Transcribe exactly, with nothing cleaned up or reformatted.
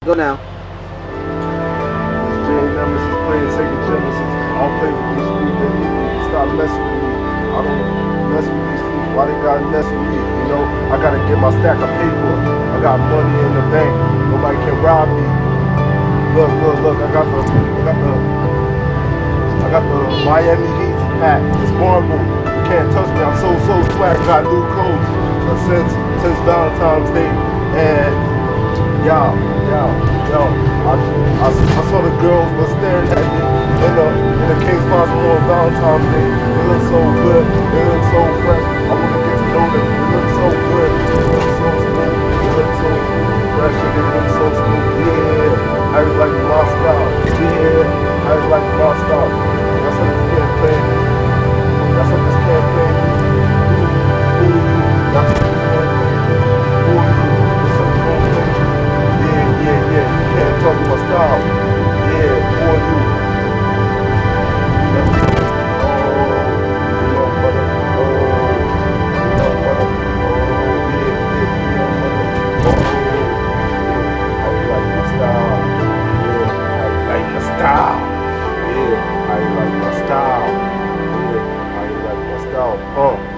Go now. This Jay Nemesis playing Sega Genesis. I don't play with these fools. They need to stop messing with me. I don't mess with these fools. Why they gotta mess with me? You know, I gotta get my stack of paper. I got money in the bank. Nobody can rob me. Look, look, look. I got the, I got the, I got the Miami Heat hat. It's horrible. You can't touch me. I'm so so swag. Got new clothes uh, since since Valentine's Day. And yo, yo, yo, I, I, I saw the girls were staring at me in the, in the King's Possible on Valentine's Day. They look so good, they look so fresh. I want to get to know them. They look so good, they look so smooth, they look so fresh, and they look so smooth. Yeah, I just like my style. Yeah, I just like my style. That's what this campaign. That's what this campaign is. Ooh, ooh, that's what this campaign is. Ooh, that's what this campaign is. Yeah, yeah, yeah, you can't talk my style. Yeah, for you. Yeah. Oh, peanut butter. Oh, peanut butter. Oh, yeah, yeah, peanut butter. Oh, yeah, how you like my style? Yeah, how you like my style? Yeah, how you like my style? Yeah, how you like my style? Uh.